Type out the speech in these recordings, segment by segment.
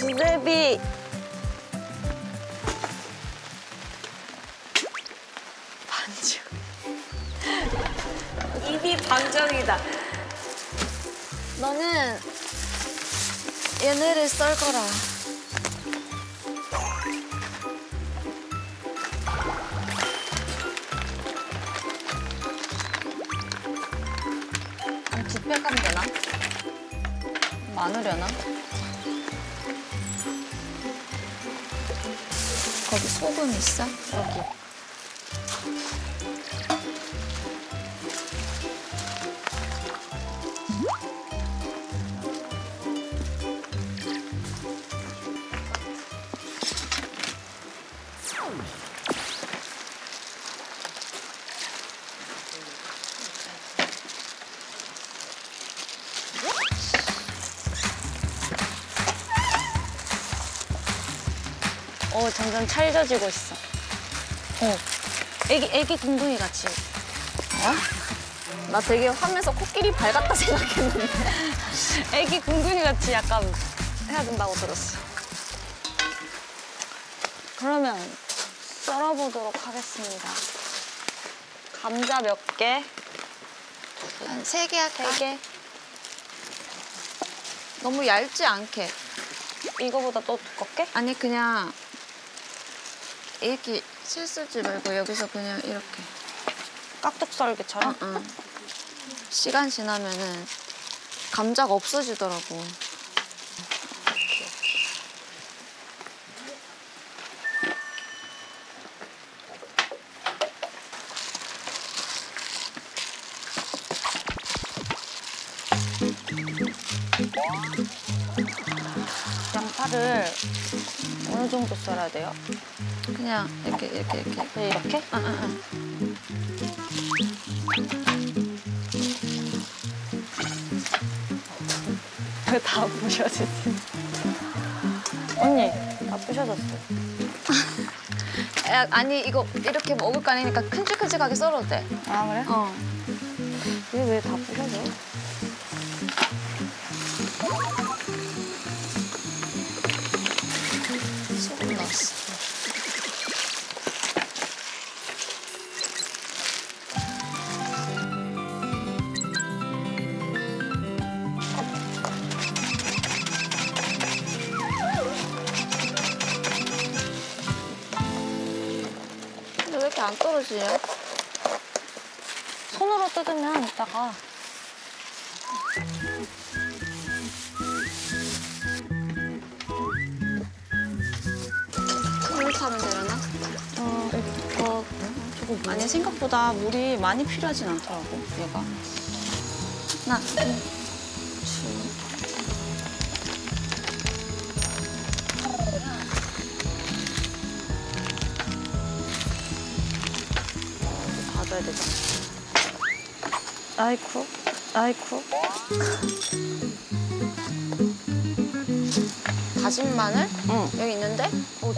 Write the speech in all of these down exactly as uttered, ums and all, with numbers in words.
수제비. 반정. 입이 반정이다. 너는 얘네를 썰 거라. 한 두 팩 하면 되나? 많으려나? 거기 소금 있어? 여기. 어, 점점 찰져지고 있어. 어, 애기, 애기 둥둥이 같이. 어? 나 되게 화면에서 코끼리 발 같다 생각했는데. 애기 둥둥이 같이 약간 해야 된다고 들었어. 그러면 썰어보도록 하겠습니다. 감자 몇 개? 한 세 개 할까? 세 개? 너무 얇지 않게. 이거보다 또 두껍게? 아니 그냥 이렇게 실쓰지 말고 여기서 그냥 이렇게. 깍둑 썰기처럼? 응, 응. 시간 지나면은 감자가 없어지더라고. 양파를 어느 정도 썰어야 돼요? 그냥 이렇게 이렇게 이렇게. 네, 이렇게? 응, 응, 응. 왜 다 부셔지지? 언니, 다 부셔졌어. 야, 아니 이거 이렇게 먹을 거 아니니까 큼직큼직하게 썰어도 돼. 아, 그래? 어. 이게 왜 다 부셔져? 소금 넣었어. 근데 왜 이렇게 안 떨어지냐? 손으로 뜯으면 이따가 물 타면 되려나? 어, 이거 저거 뭐야? 아니 생각보다 물이 많이 필요하진 않더라고 얘가. 하나, 둘, 봐줘야 되잖아. 아이쿠, 아이쿠. 다진 마늘? 응. 여기 있는데? 어디?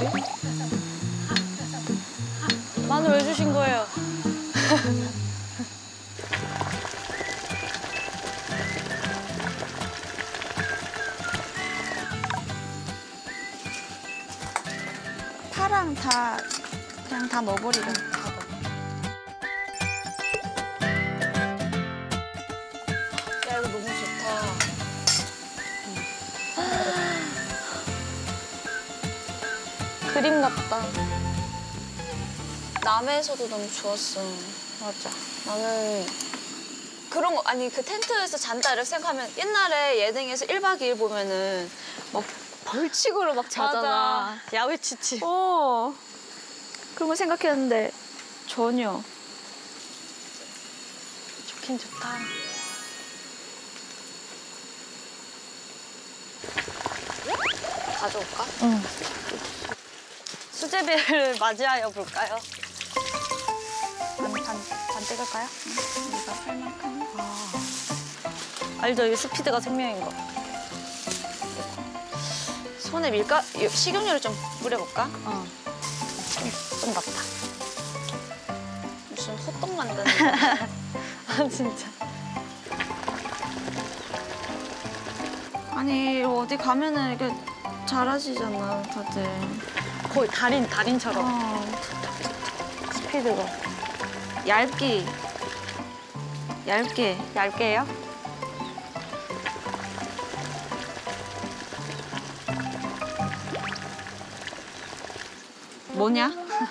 마늘 왜 주신 거예요? 파랑 다 그냥 다 넣어버리자. 야, 이거 너무 좋다. 그림 같다. 남해에서도 너무 좋았어. 맞아. 나는 그런 거, 아니 그 텐트에서 잔다 이렇게 생각하면 옛날에 예능에서 일박 이일 보면은 막 벌칙으로 막 자잖아. 맞아. 야외 취침. 어. 그런 거 생각했는데 전혀. 좋긴 좋다. 가져올까? 응. 수제비를 맞이하여 볼까요? 반, 반, 반 찍을까요? 응. 네가 할 만큼. 아. 알죠? 이게 스피드가 생명인 거. 손에 밀가 식용유를 좀 뿌려볼까? 어. 좀, 좀 낫다. 무슨 호떡 만드는 거. 아, 진짜. 아니 어디 가면은 이게 잘하시잖아, 다들. 거의 달인, 달인처럼. 어, 스피드가. 얇게. 얇게. 얇게요? 뭐냐?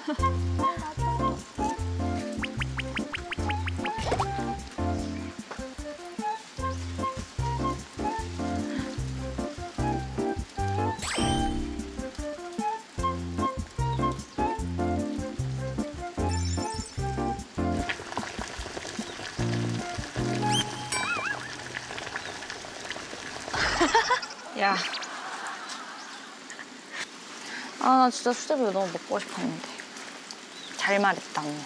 야. 아, 나 진짜 수제비 너무 먹고 싶었는데. 잘 말했다, 언니.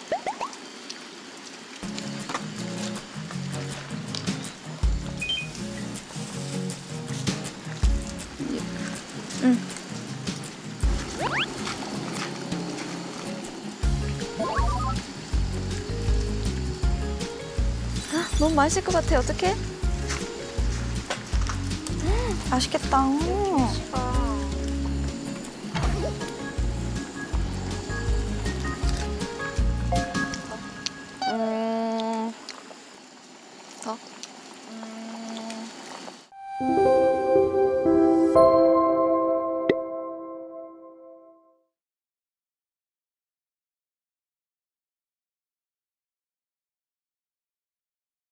너무 맛있을 것 같아, 어떡해? 맛있겠다. 음. 더? 음.